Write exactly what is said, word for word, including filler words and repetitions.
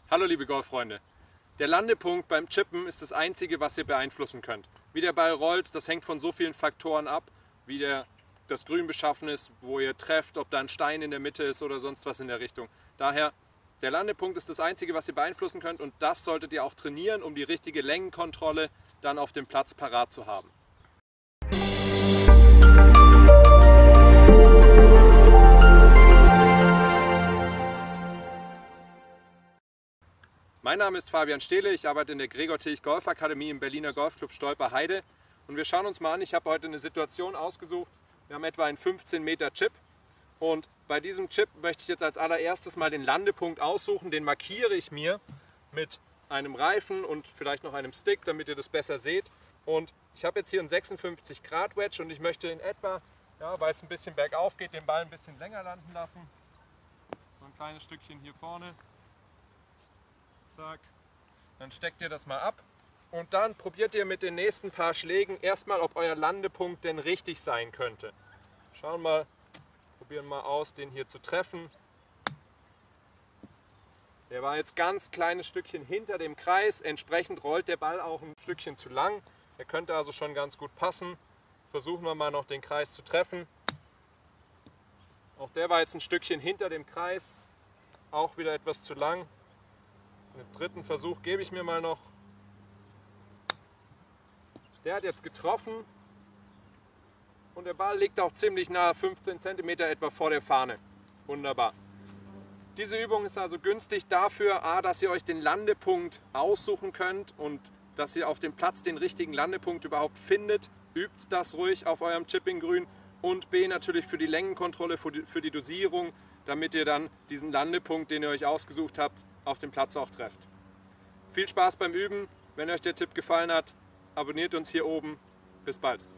Hallo liebe Golffreunde. Der Landepunkt beim Chippen ist das Einzige, was ihr beeinflussen könnt. Wie der Ball rollt, das hängt von so vielen Faktoren ab, wie der, das Grün beschaffen ist, wo ihr trefft, ob da ein Stein in der Mitte ist oder sonst was in der Richtung. Daher, der Landepunkt ist das Einzige, was ihr beeinflussen könnt, und das solltet ihr auch trainieren, um die richtige Längenkontrolle dann auf dem Platz parat zu haben. Mein Name ist Fabian Stehle, ich arbeite in der Gregor Tilch Golfakademie im Berliner Golfclub Stolper-Heide, und wir schauen uns mal an. Ich habe heute eine Situation ausgesucht. Wir haben etwa einen fünfzehn Meter Chip, und bei diesem Chip möchte ich jetzt als allererstes mal den Landepunkt aussuchen. Den markiere ich mir mit einem Reifen und vielleicht noch einem Stick, damit ihr das besser seht. Und ich habe jetzt hier einen sechsundfünfzig Grad Wedge und ich möchte in etwa, ja, weil es ein bisschen bergauf geht, den Ball ein bisschen länger landen lassen. So ein kleines Stückchen hier vorne. Zack. Dann steckt ihr das mal ab und dann probiert ihr mit den nächsten paar Schlägen erstmal, ob euer Landepunkt denn richtig sein könnte. Schauen mal, probieren mal aus, den hier zu treffen. Der war jetzt ganz kleines Stückchen hinter dem Kreis, entsprechend rollt der Ball auch ein Stückchen zu lang. Der könnte also schon ganz gut passen. Versuchen wir mal noch den Kreis zu treffen. Auch der war jetzt ein Stückchen hinter dem Kreis, auch wieder etwas zu lang. Den dritten Versuch gebe ich mir mal noch. Der hat jetzt getroffen und der Ball liegt auch ziemlich nahe, fünfzehn Zentimeter etwa vor der Fahne. Wunderbar. Diese Übung ist also günstig dafür, a, dass ihr euch den Landepunkt aussuchen könnt und dass ihr auf dem Platz den richtigen Landepunkt überhaupt findet. Übt das ruhig auf eurem Chipping-Grün, und b, natürlich für die Längenkontrolle, für die, für die Dosierung, damit ihr dann diesen Landepunkt, den ihr euch ausgesucht habt, auf dem Platz auch trefft. Viel Spaß beim Üben. Wenn euch der Tipp gefallen hat, abonniert uns hier oben. Bis bald.